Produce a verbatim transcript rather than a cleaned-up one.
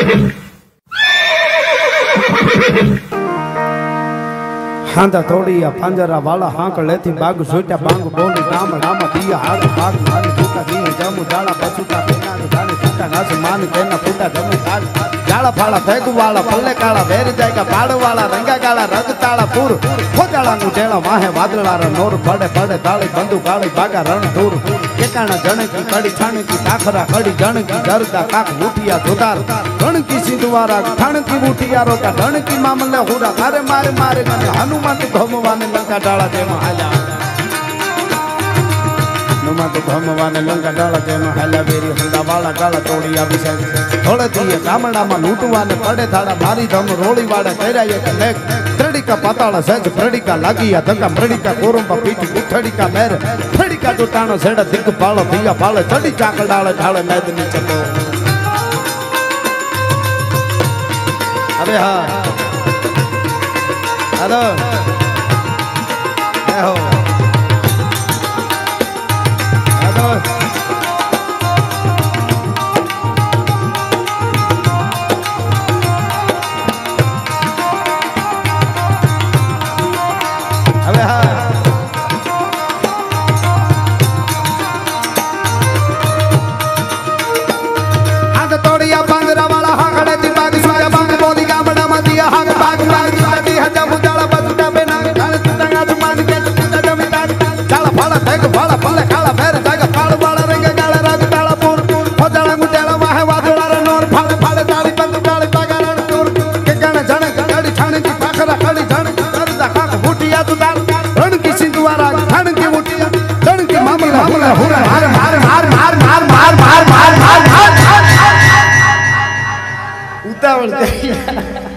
हांदा तोड़िया पंजरा वाला हांक लेती बाग सोटा बांग बोली राम राम दिया हाथ बाग माने टूटा दिए जमु जाला बसुटा पेना जाने टूटा नास मान केना फूटा जमु ताल जाला फाड़ा फेगु वाला पल्ले काला वेर जाएगा पाड़ वाला रंगा काला रग ताला पूर हो जाला नु टेला माहे वादला रा नोर पड़े पड़े ताली बंदू काली बागा रण दूर केकाना जण की कड़ी छाण की ताखरा कड़ी जण की दरदा काक उठिया धोदार रण की सिंधवारा ठाण की उठिया रोका रण की मामले हुरा मारे मारे मारे हनुमान धोमवाने लंका डाला जे महाला हनुमान धोमवाने लंका डाला जे महाला वेरी हंदा वाला गाला तोड़ी अभिषेक थोड़े दिए गामड़ा में लूटवाने पड़े थाड़ा मारी धम रोली वाड़ा तेरा ये लेक त्रेडी का पाताला सहज फ्रेडी का लागिया धक्का मृडी का कोरंबा पीठी उठड़ी का मेर फ्रेडी का दुटानो सेड़ा दिग पालो दिया पाले चढ़ी चाकल डाले ढाले मैदनी चलो अरे हाँ हेलो हो हेलो अबे हाँ हाथ तोड़िया पंगरा वाला हाँ खड़े थी बाग सोया बाग बोली गामड़ा मदिया हाँ बाग बाग दी हजा बुझाड़ा बसुटा बेना गाने सुटंगा सुमान के सुटा जमीदार काला फाड़ा फेंक फाड़ा फाड़े काला फेर जागा पाड़ वाला रंगे गाला राग ताला पूर हो जाला मुटेला वाहे वादुड़ा रे नोर फाड़े फाड़े ताली बंदू ताली बागा रण दूर के गाने जाने कड़ी छाने की पाखरा कड़ी जाने दरदा काक फुटिया दुदार रण की सिंधुवारा ठाण की मुटिया रण की मामला मामला हुरा मार मार मार मार मार मार मार मार मार मार उतावल